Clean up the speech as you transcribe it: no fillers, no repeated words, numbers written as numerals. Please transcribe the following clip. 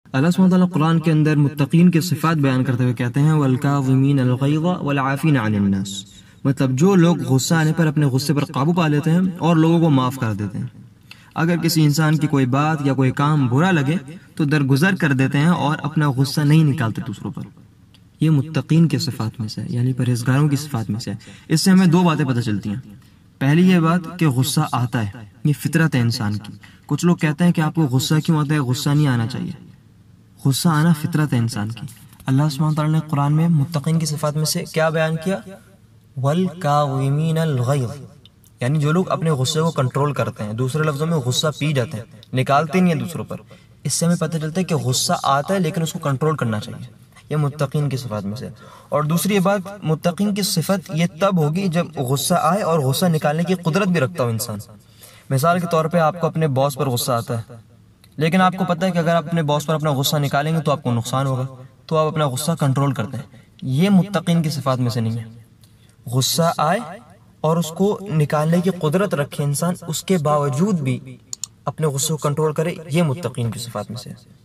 اللہ سبحانہ وتعالیٰ قرآن کے اندر متقین کی صفات بیان کرتے ہوئے کہتے ہیں وَالْكَاظِمِينَ الْغَيْظَ وَالْعَافِينَ عَنِ النَّاسِ، مطلب جو لوگ غصہ آنے پر اپنے غصے پر قابو پا لیتے ہیں اور لوگوں کو معاف کر دیتے ہیں۔ اگر کسی انسان کی کوئی بات یا کوئی کام برا لگے تو درگزر کر دیتے ہیں اور اپنا غصہ نہیں نکالتے دوسروں پر۔ یہ متقین کی صفات میں سے ہے، یعنی پرہیزگاروں کی صفات میں سے ہے۔ اس سے ہمیں دو باتیں پتہ چلتی ہیں۔ پہلی یہ بات کہ غصہ آتا ہے، یہ فطرت ہے انسان کی۔ کچھ لوگ کہتے ہیں کہ آپ کو غصہ کیوں آتا ہے، غصہ نہیں آنا چاہیے۔ غصہ آنا فطرت ہے انسان کی۔ اللہ سبحانہ وتعالیٰ نے قرآن میں متقین کی صفات میں سے کیا بیان کیا؟ وَالْكَاظِمِينَ الْغَيْظَ، یعنی جو لوگ اپنے غصے کو کنٹرول کرتے ہیں، دوسرے لفظوں میں غصہ پی جاتے ہیں، نکالتے نہیں ہیں دوسروں پر۔ اس سے ہمیں پتہ چلتا ہے کہ غصہ آتا ہے لیکن اس کو کنٹرول کرنا چاہیے۔ یہ متقین کی صفات میں سے۔ اور دوسری بات، متقین کی صفت یہ تب ہوگی جب غصہ آئے اور غصہ نکالنے کی قدرت بھی رکھتا ہو انسان۔ مثال کے طور پہ آپ کو اپنے باس پر غصہ آتا ہے، لیکن آپ کو پتہ ہے کہ اگر آپ اپنے باس پر اپنا غصہ نکالیں گے تو آپ کو نقصان ہوگا، تو آپ اپنا غصہ کنٹرول کرتے ہیں۔ یہ متقین کی صفات میں سے نہیں ہے۔ غصہ آئے اور اس کو نکالنے کی قدرت رکھے انسان، اس کے باوجود بھی اپنے غصے کو کنٹرول کرے، یہ متقین کی صفات میں سے ہے۔